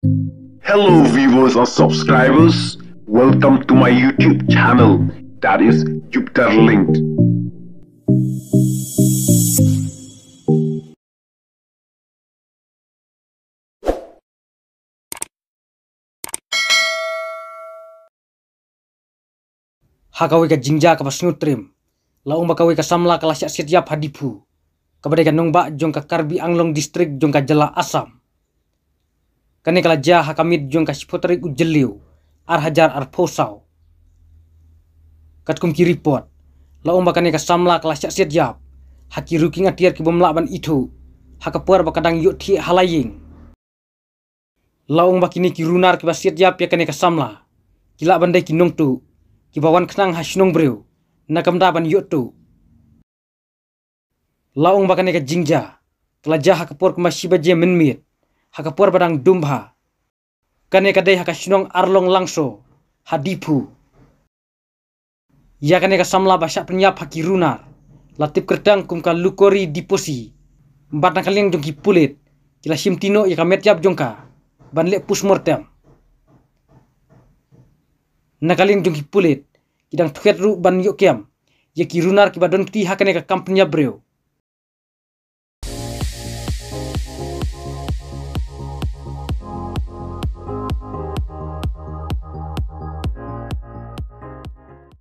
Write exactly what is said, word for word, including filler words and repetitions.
Hello viewers or subscribers, welcome to my YouTube channel, that is Jupiter Linked. Hakawi ka jingja ka pasnutrim, laung bakawi ka samla ka lasyak setiap hadipu, kabadai ka nongba jong ka Karbi Anglong distrik jong ka Jela Asam. Kane kala jah hakamit jong ka Sipotrik Ujeliu, ar hajar ar posau. Katkum ki report, laung bakane ka samla ka lasyak setiap, haki ruking atiar ki bomlaban itu, hakapuar bakadang yuk thi halaying. Laung bakini ki runar ki setiap ya kane ka samla, kila bandai ki nong tu, kibawan kenang hasnong breu nakam daban yotu laung bakane ka jingja kelajah hakapor kemashiba je menmit hakapor badang dumbha kane kadai hakasnong arlong langso hadipu ya kane ka samla basyak penyap haki runar latip kertang kum ka lukori diposi mbat nakaliang jongki pulit kila simtino ya kamet yap jongka banle pusmortem nakaling jongki pulit kidang tuket ru ban yok kiam ya ki runar ki badon ti hakane ka kampnya breu